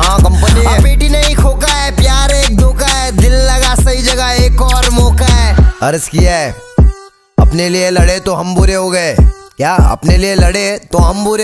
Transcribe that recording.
हाँ कंपनी है। बेटी नहीं खोका है, प्यार एक धोखा है, दिल लगा सही जगह एक और मौका है। अर्ज किया है अपने लिए लड़े तो हम बुरे हो गए, क्या अपने लिए लड़े तो हम बुरे